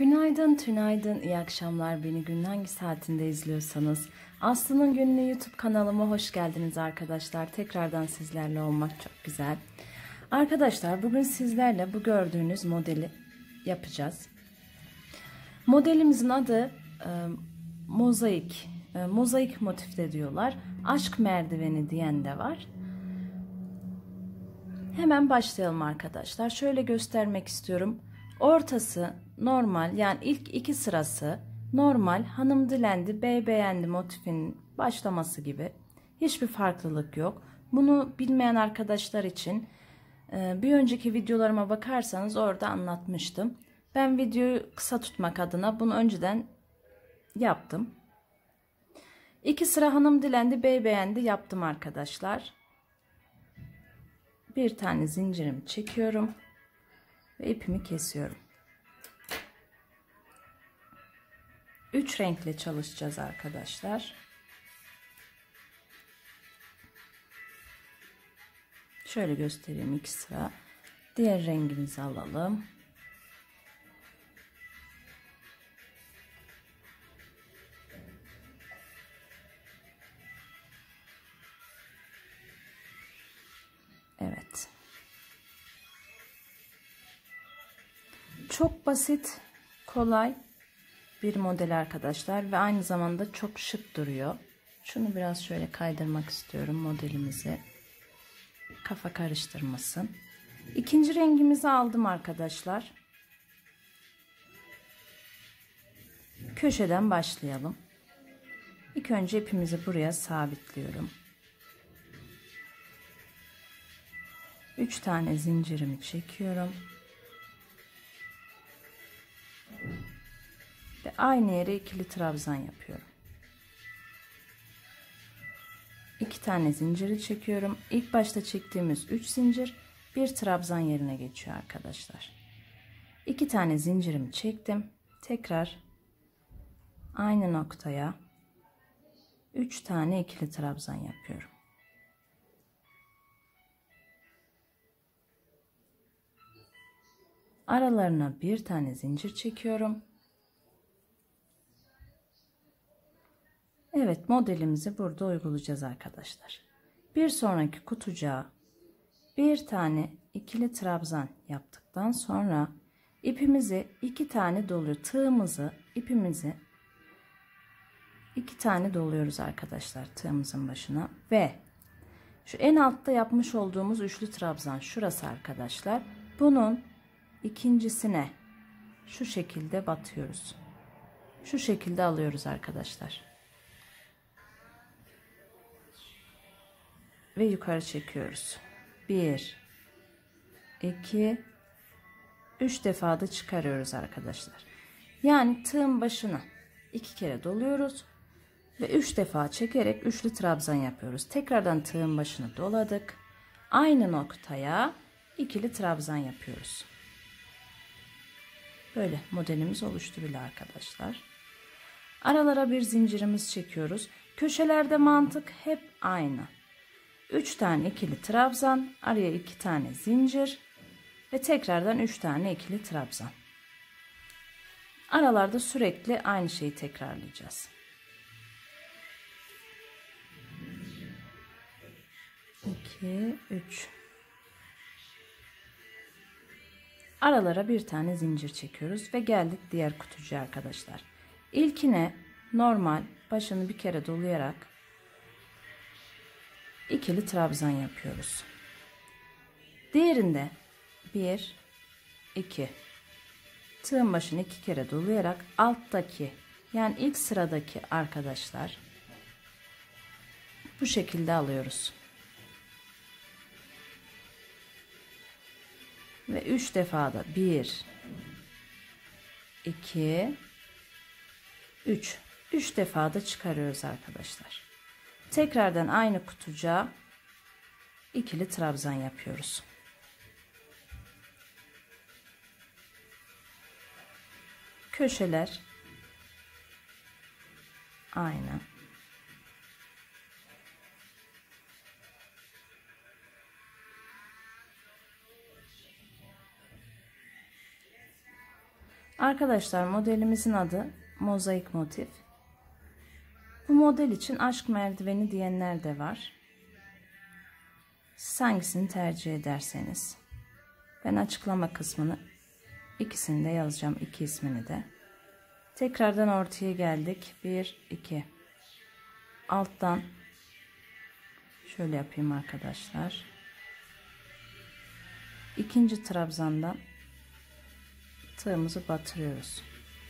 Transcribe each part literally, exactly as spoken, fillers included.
Günaydın, tünaydın, iyi akşamlar. Beni günün hangi saatinde izliyorsanız. Aslı'nın Günlüğü YouTube kanalıma hoş geldiniz arkadaşlar. Tekrardan sizlerle olmak çok güzel. Arkadaşlar bugün sizlerle bu gördüğünüz modeli yapacağız. Modelimizin adı e, mozaik. E, mozaik motifte diyorlar. Aşk merdiveni diyen de var. Hemen başlayalım arkadaşlar. Şöyle göstermek istiyorum. Ortası normal, yani ilk iki sırası normal hanım dilendi, bey beğendi motifinin başlaması gibi. Hiçbir farklılık yok. Bunu bilmeyen arkadaşlar için bir önceki videolarıma bakarsanız orada anlatmıştım. Ben videoyu kısa tutmak adına bunu önceden yaptım. İki sıra hanım dilendi, bey beğendi yaptım arkadaşlar. Bir tane zincirimi çekiyorum ve ipimi kesiyorum. Üç renkle çalışacağız arkadaşlar. Şöyle göstereyim, iki sıra. Diğer rengimizi alalım. Evet. Çok basit, kolay bir model arkadaşlar ve aynı zamanda çok şık duruyor. Şunu biraz şöyle kaydırmak istiyorum modelimizi. Kafa karıştırmasın. İkinci rengimizi aldım arkadaşlar. Köşeden başlayalım. İlk önce ipimizi buraya sabitliyorum. üç tane zincirimi çekiyorum. Ve aynı yere ikili trabzan yapıyorum. iki tane zinciri çekiyorum. İlk başta çektiğimiz üç zincir bir trabzan yerine geçiyor arkadaşlar. iki tane zincirimi çektim. Tekrar aynı noktaya üç tane ikili trabzan yapıyorum. Aralarına bir tane zincir çekiyorum. Evet, modelimizi burada uygulayacağız arkadaşlar. Bir sonraki kutucuğa bir tane ikili trabzan yaptıktan sonra ipimizi iki tane doluyor. Tığımızı, ipimizi iki tane doluyoruz arkadaşlar tığımızın başına ve şu en altta yapmış olduğumuz üçlü trabzan şurası arkadaşlar. Bunun ikincisine şu şekilde batıyoruz. Şu şekilde alıyoruz arkadaşlar. Ve yukarı çekiyoruz. bir iki üç defa da çıkarıyoruz arkadaşlar. Yani tığın başına iki kere doluyoruz ve üç defa çekerek üçlü trabzan yapıyoruz. Tekrardan tığın başına doladık. Aynı noktaya ikili trabzan yapıyoruz. Böyle modelimiz oluştu bile arkadaşlar. Aralara bir zincirimiz çekiyoruz. Köşelerde mantık hep aynı. üç tane ikili trabzan, araya iki tane zincir ve tekrardan üç tane ikili trabzan. Aralarda sürekli aynı şeyi tekrarlayacağız. iki üç. Aralara bir tane zincir çekiyoruz ve geldik diğer kutucuğa arkadaşlar. İlkine normal başını bir kere dolayarak ikili trabzan yapıyoruz. Diğerinde bir iki tığın başını iki kere dolayarak alttaki, yani ilk sıradaki arkadaşlar bu şekilde alıyoruz. Ve üç defa da bir iki üç üç defa da çıkarıyoruz arkadaşlar. Tekrardan aynı kutucuğa ikili trabzan yapıyoruz. Köşeler aynı. Arkadaşlar modelimizin adı mozaik motif. Bu model için aşk merdiveni diyenler de var. Siz hangisini tercih ederseniz. Ben açıklama kısmını ikisini de yazacağım, iki ismini de. Tekrardan ortaya geldik. bir iki. Alttan şöyle yapayım arkadaşlar. İkinci trabzandan tığımızı batırıyoruz.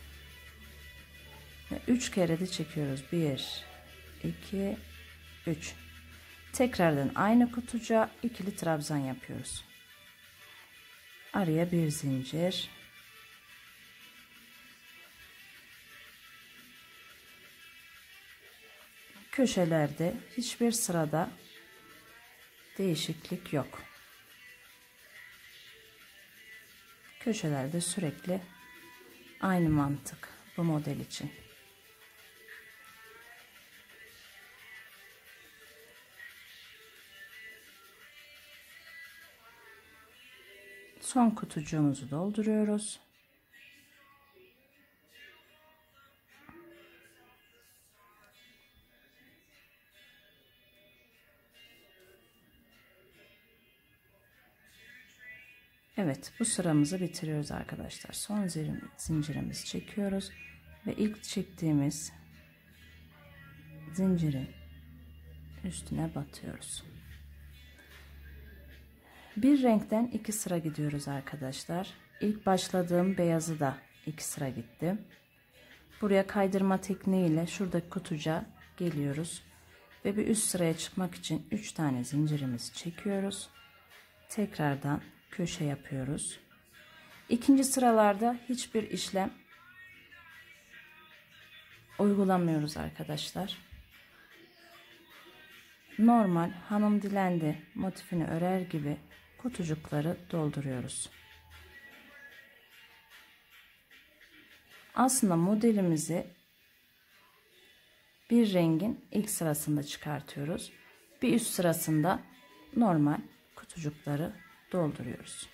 Ve üç kere de çekiyoruz. bir iki üç. Tekrardan aynı kutucuğa ikili trabzan yapıyoruz. Araya bir zincir. Köşelerde hiçbir sırada değişiklik yok. Köşelerde sürekli aynı mantık bu model için. Son kutucuğumuzu dolduruyoruz. Evet, bu sıramızı bitiriyoruz arkadaşlar. Son zincirimizi çekiyoruz ve ilk çektiğimiz zincirin üstüne batıyoruz. Bir renkten iki sıra gidiyoruz arkadaşlar. İlk başladığım beyazı da iki sıra gitti. Buraya kaydırma tekniğiyle şuradaki kutucuğa geliyoruz ve bir üst sıraya çıkmak için üç tane zincirimizi çekiyoruz. Tekrardan köşe yapıyoruz. İkinci sıralarda hiçbir işlem uygulamıyoruz arkadaşlar. Normal hanım dilendi motifini örer gibi kutucukları dolduruyoruz. Aslında modelimizi bir rengin ilk sırasında çıkartıyoruz. Bir üst sırasında normal kutucukları dolduruyoruz.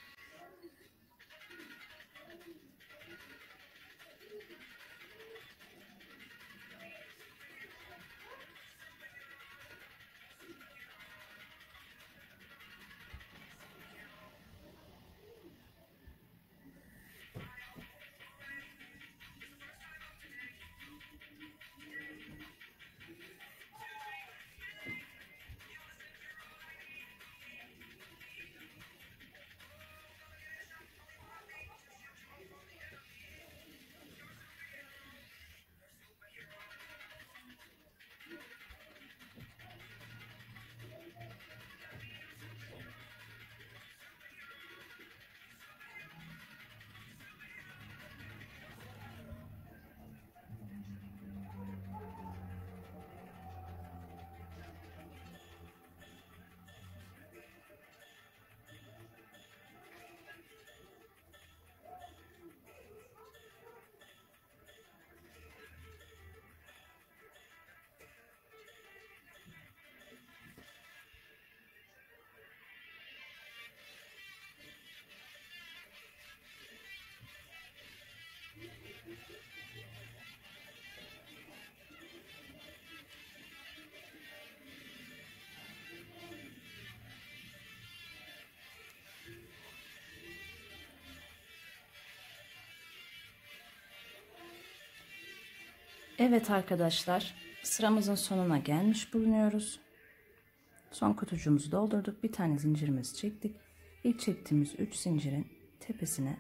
Evet arkadaşlar, sıramızın sonuna gelmiş bulunuyoruz. Son kutucuğumuzu doldurduk. Bir tane zincirimizi çektik. İlk çektiğimiz üç zincirin tepesine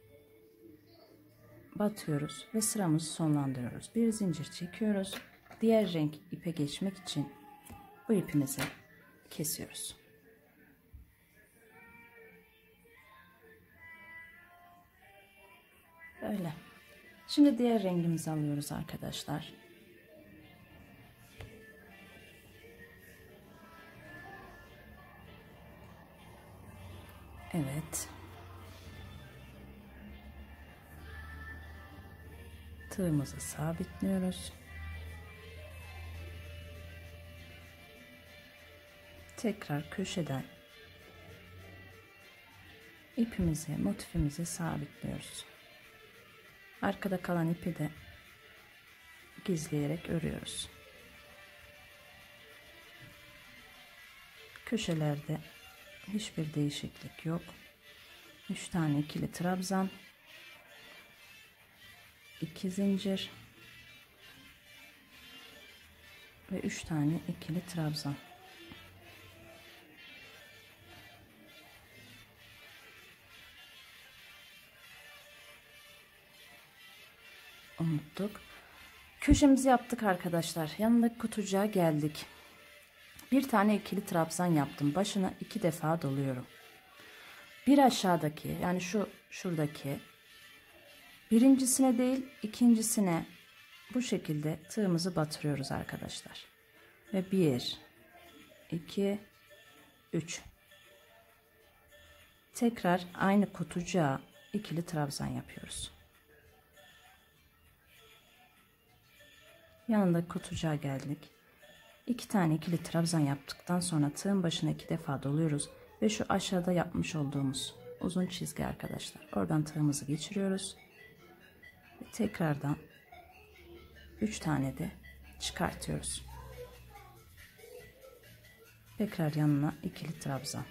batıyoruz ve sıramızı sonlandırıyoruz. Bir zincir çekiyoruz. Diğer renk ipe geçmek için bu ipimizi kesiyoruz. Böyle. Şimdi diğer rengimizi alıyoruz arkadaşlar. Evet. Tığımızı sabitliyoruz. Tekrar köşeden ipimizi, motifimizi sabitliyoruz. Arkada kalan ipi de gizleyerek örüyoruz. Köşelerde hiçbir değişiklik yok. üç tane ikili trabzan, iki zincir ve üç tane ikili trabzan. Unuttuk. Köşemizi yaptık arkadaşlar. Yanındaki kutucuğa geldik. Bir tane ikili trabzan yaptım. Başına iki defa doluyorum. Bir aşağıdaki, yani şu şuradaki birincisine değil ikincisine bu şekilde tığımızı batırıyoruz arkadaşlar. Ve bir, iki, üç. Tekrar aynı kutucuğa ikili trabzan yapıyoruz. Yanındaki kutucuğa geldik. iki tane ikili trabzan yaptıktan sonra tığın başına iki defa doluyoruz ve şu aşağıda yapmış olduğumuz uzun çizgi arkadaşlar. Oradan tığımızı geçiriyoruz. Ve tekrardan üç tane de çıkartıyoruz. Tekrar yanına ikili trabzan.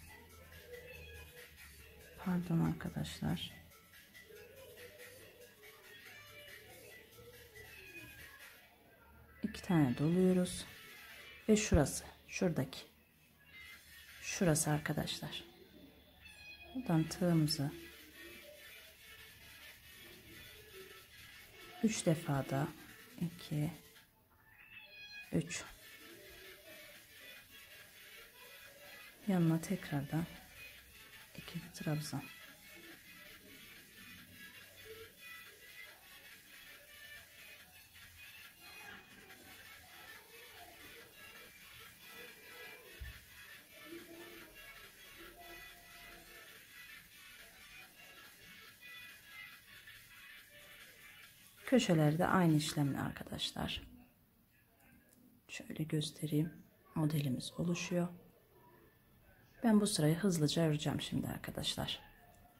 Pardon arkadaşlar. İki tane doluyoruz. Ve şurası, şuradaki. Şurası arkadaşlar. Buradan tığımızı üç defa da iki, üç. Yanına tekrardan ikili trabzan. Köşelerde aynı işlemle arkadaşlar. Şöyle göstereyim. Modelimiz oluşuyor. Ben bu sırayı hızlıca öreceğim şimdi arkadaşlar.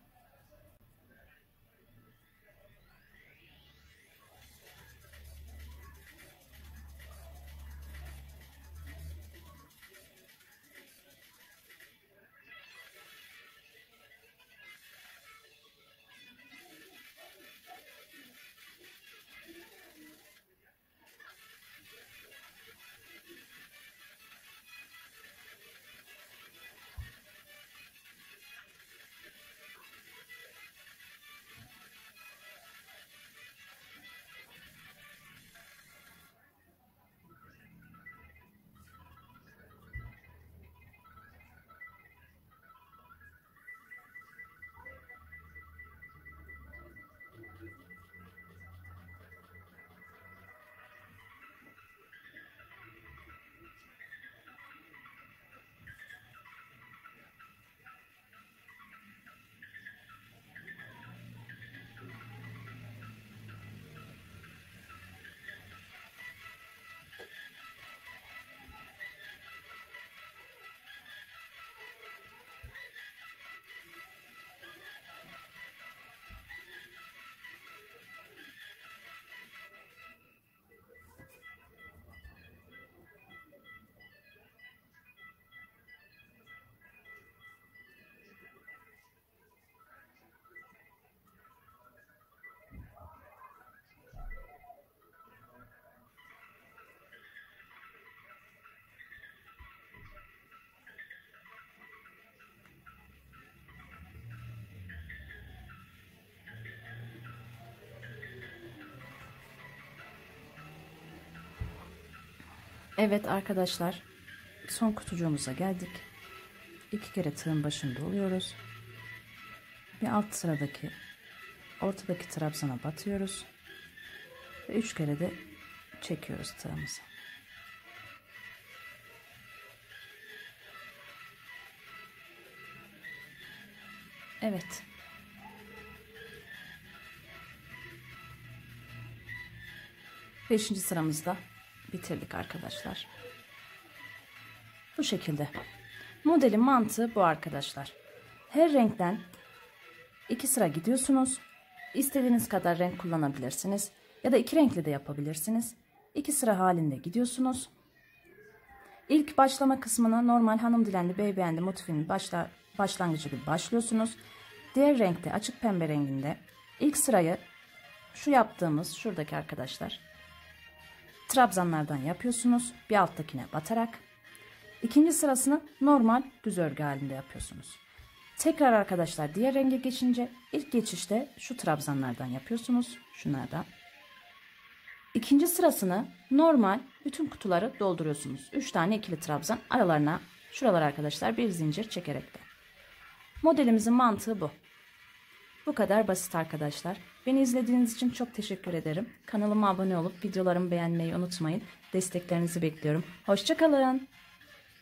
Evet arkadaşlar, son kutucuğumuza geldik. İki kere tığın başında oluyoruz. Bir alt sıradaki ortadaki trabzana batıyoruz. Ve üç kere de çekiyoruz tığımızı. Evet. Beşinci sıramızda bitirdik arkadaşlar. Bu şekilde. Modelin mantığı bu arkadaşlar. Her renkten iki sıra gidiyorsunuz. İstediğiniz kadar renk kullanabilirsiniz. Ya da iki renkli de yapabilirsiniz. İki sıra halinde gidiyorsunuz. İlk başlama kısmına normal hanım dilendi, bey beğendi motifinin başla, başlangıcı gibi başlıyorsunuz. Diğer renkte açık pembe renginde ilk sırayı şu yaptığımız şuradaki arkadaşlar trabzanlardan yapıyorsunuz. Bir alttakine batarak. İkinci sırasını normal düz örgü halinde yapıyorsunuz. Tekrar arkadaşlar diğer renge geçince ilk geçişte şu trabzanlardan yapıyorsunuz. Şunlardan. İkinci sırasını normal bütün kutuları dolduruyorsunuz. üç tane ikili trabzan aralarına şuralar arkadaşlar bir zincir çekerek de. Modelimizin mantığı bu. Bu kadar basit arkadaşlar. Beni izlediğiniz için çok teşekkür ederim. Kanalıma abone olup videolarımı beğenmeyi unutmayın. Desteklerinizi bekliyorum. Hoşça kalın.